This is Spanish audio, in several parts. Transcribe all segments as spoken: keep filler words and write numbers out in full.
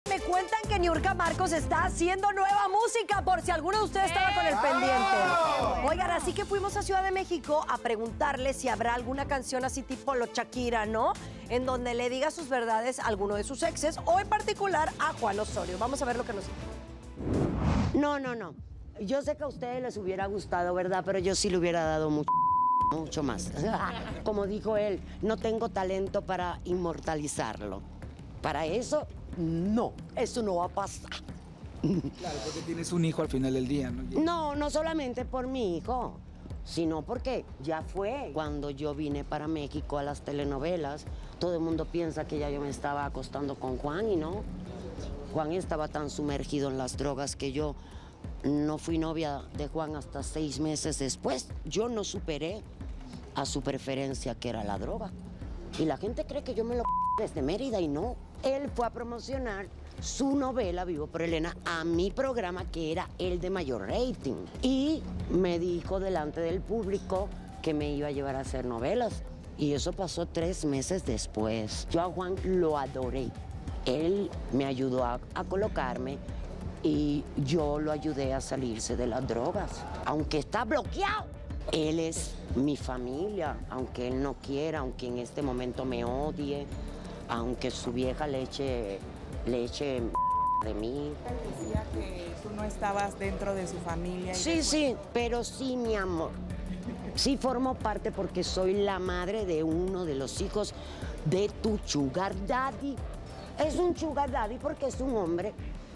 me cuentan que Niurka Marcos está haciendo nueva música, por si alguno de ustedes estaba con el pendiente. Oigan, así que fuimos a Ciudad de México a preguntarle si habrá alguna canción así tipo lo Shakira, ¿no? En donde le diga sus verdades a alguno de sus exes, o en particular a Juan Osorio. Vamos a ver lo que nos dijo. No, no, no. Yo sé que a ustedes les hubiera gustado, ¿verdad? Pero yo sí le hubiera dado mucho, mucho más. Como dijo él, no tengo talento para inmortalizarlo. Para eso, no. Eso no va a pasar. Claro, porque tienes un hijo al final del día, ¿no? No, no solamente por mi hijo, sino porque ya fue. Cuando yo vine para México a las telenovelas, todo el mundo piensa que ya yo me estaba acostando con Juan y no. Juan estaba tan sumergido en las drogas que yo no fui novia de Juan hasta seis meses después. Yo no superé a su preferencia, que era la droga. Y la gente cree que yo me lo desde Mérida y no. Él fue a promocionar su novela Vivo por Elena a mi programa, que era el de mayor rating. Y me dijo delante del público que me iba a llevar a hacer novelas. Y eso pasó tres meses después. Yo a Juan lo adoré. Él me ayudó a, a colocarme y yo lo ayudé a salirse de las drogas. Aunque está bloqueado, él es mi familia, aunque él no quiera, aunque en este momento me odie, aunque su vieja le eche, le eche de mí. Él decía que tú no estabas dentro de su familia. Sí, después... sí, pero sí, mi amor. Sí formo parte porque soy la madre de uno de los hijos de tu sugar daddy. Es un sugar daddy porque es un hombre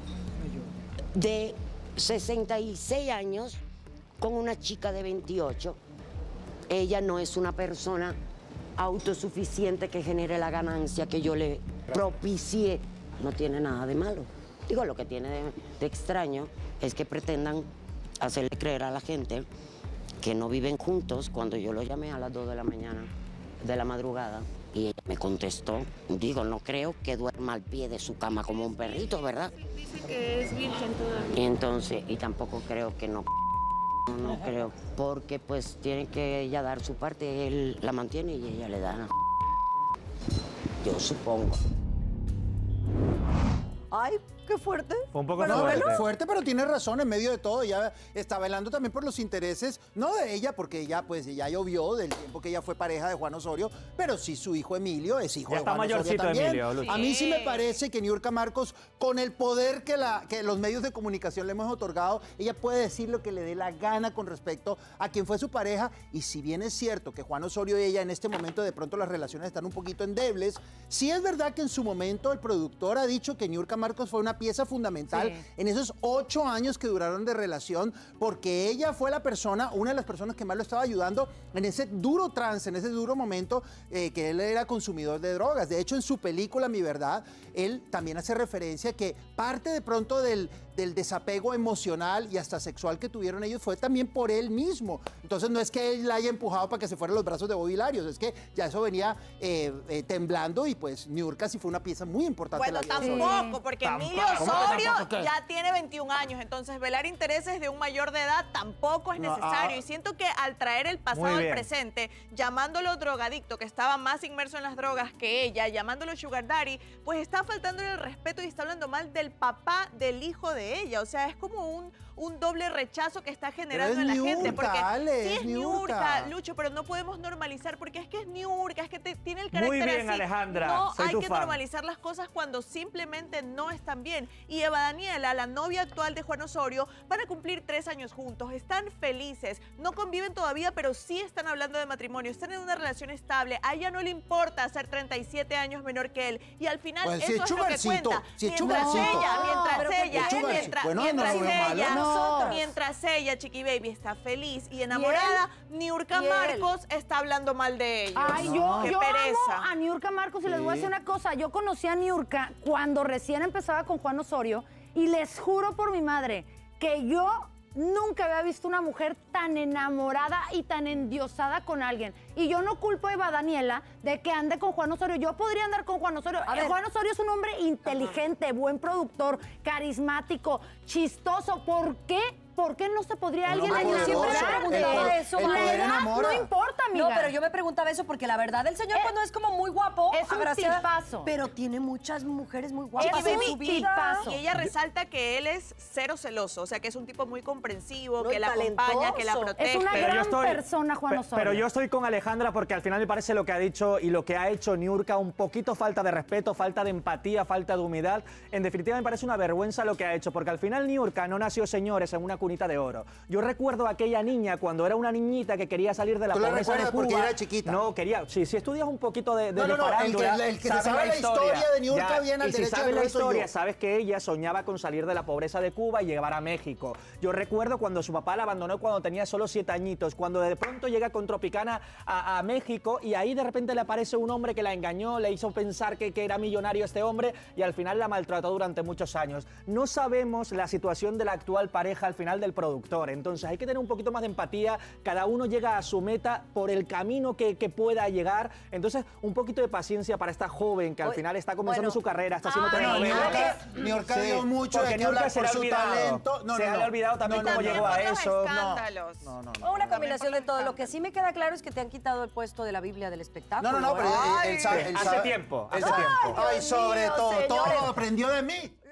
de sesenta y seis años con una chica de veintiocho. Ella no es una persona autosuficiente que genere la ganancia que yo le propicié. No tiene nada de malo. Digo, lo que tiene de, de extraño es que pretendan hacerle creer a la gente que no viven juntos cuando yo lo llamé a las dos de la mañana, de la madrugada, y ella me contestó. Digo, no creo que duerma al pie de su cama como un perrito, ¿verdad? Dice que es virgen todavía. Y entonces, y tampoco creo que no, no, no creo, porque pues tiene que ella dar su parte, él la mantiene y ella le da. Yo supongo. Ay, qué fuerte. Fue un poco pero fuerte. bueno. Fuerte, pero tiene razón en medio de todo. Ella está velando también por los intereses, no de ella, porque ella pues ya llovió del tiempo que ella fue pareja de Juan Osorio, pero sí su hijo Emilio es hijo Ya de está Juan Osorio mayorcito también. Emilio, Lucho. A mí sí me parece que Niurka Marcos, con el poder que, la, que los medios de comunicación le hemos otorgado, ella puede decir lo que le dé la gana con respecto a quien fue su pareja. Y si bien es cierto que Juan Osorio y ella en este momento de pronto las relaciones están un poquito endebles, sí es verdad que en su momento el productor ha dicho que Niurka Marcos fue una pieza fundamental sí. en esos ocho años que duraron de relación, porque ella fue la persona, una de las personas que más lo estaba ayudando en ese duro trance, en ese duro momento eh, que él era consumidor de drogas. De hecho, en su película Mi Verdad, él también hace referencia que parte de pronto del, del desapego emocional y hasta sexual que tuvieron ellos fue también por él mismo. Entonces no es que él la haya empujado para que se fuera a los brazos de Bobby Larios, es que ya eso venía eh, eh, temblando, y pues Niurka sí fue una pieza muy importante. Bueno, de la vida tampoco, porque ¿Tampoco? Emilio ¿Cómo que Osorio tampoco? ¿Qué? ya tiene veintiún años, entonces velar intereses de un mayor de edad tampoco es No, necesario. ah. Y siento que al traer el pasado al presente, llamándolo drogadicto, que estaba más inmerso en las drogas que ella, llamándolo sugar daddy, pues está faltándole el respeto y está hablando mal del papá del hijo de ella. O sea, es como un, un doble rechazo que está generando en la Niurka, gente. Porque Ale, sí es es Niurka. Niurka, Lucho, pero no podemos normalizar porque es que es Niurka, es que te, tiene el carácter Muy bien, así. Alejandra, No soy hay tu que fan. normalizar las cosas cuando simplemente no están bien. Y Eva Daniela, la novia actual de Juan Osorio, van a cumplir tres años juntos. Están felices, no conviven todavía, pero sí están hablando de matrimonio, están en una relación estable. A ella no le importa ser treinta y siete años menor que él. Y al final Pues, eso si es es lo que chugarcito, cuenta. si es mientras chugarcito. ella, mientras pero ella, es chugarcito. mientras, Bueno, mientras no lo veo malo. ella, No. mientras ella, Chiqui Baby, está feliz y enamorada, Niurka ¿Y él? Marcos está hablando mal de ellos. Ay, No. yo, Qué yo pereza. amo a Niurka Marcos y les voy a Sí. decir una cosa. Yo conocí a Niurka cuando recién empezaba con Juan Osorio y les juro por mi madre que yo nunca había visto una mujer tan enamorada y tan endiosada con alguien. Y yo no culpo a Eva Daniela de que ande con Juan Osorio. Yo podría andar con Juan Osorio. A Eh, ver. Juan Osorio es un hombre inteligente, buen productor, carismático, chistoso. ¿Por qué ¿por qué no se podría Un alguien hombre enamorar? Yo siempre me poderoso. preguntaba El- eso, el Mara. poder La edad enamora. no importa, amiga. No, pero yo me preguntaba eso porque la verdad el señor Eh, cuando es como muy guapo, es un agraciado, tipazo. pero tiene muchas mujeres muy Es guapas en un su vida. tipazo. Y ella resalta que él es cero celoso, o sea, que es un tipo muy comprensivo, No, que y la acompaña, que la talentoso. protege. Es una Pero yo gran estoy- persona, Juan Pe- Osorio. Pero yo estoy con Alejandra porque al final me parece lo que ha dicho y lo que ha hecho Niurka, un poquito falta de respeto, falta de empatía, falta de humildad. En definitiva, me parece una vergüenza lo que ha hecho, porque al final Niurka no nació, señores, en una cunita de oro. Yo recuerdo a aquella niña cuando era una niñita que quería salir de la ¿Tú la pobreza de recuerdas Cuba. porque era chiquita? No, quería. Sí, si estudias un poquito de, de, No, no, de no, el que- farándula, el que se sabes sabe la historia de Niurka Ya, viene al y si derecho sabes del la rey soy historia, yo. sabes que ella soñaba con salir de la pobreza de Cuba y llegar a México. Yo recuerdo cuando su papá la abandonó cuando tenía solo siete añitos, cuando de pronto llega con Tropicana a, a México y ahí de repente le aparece un hombre que la engañó, le hizo pensar que, que era millonario este hombre y al final la maltrató durante muchos años. No sabemos la situación de la actual pareja al final del productor, entonces hay que tener un poquito más de empatía, cada uno llega a su meta por el camino que, que pueda llegar, entonces un poquito de paciencia para esta joven que al Oye, final está comenzando bueno. su carrera, está haciendo Ay, telenovelas. Niurka, Niurka dio mucho porque de qué Niurka hablar se por le ha su olvidado. talento. No, se no, le no. ha olvidado también No, no, cómo no. llegó a También por los eso. escándalos. No, no, no. O una También combinación por de todo. los Lo que sí me queda claro es que te han quitado el puesto de la Biblia del espectáculo. No, no, no, pero ¿eh? él, él sabe. él Hace sabe- tiempo, él hace sabe- tiempo. Ay, sobre Dios todo, mío, todo señores. lo aprendió de mí.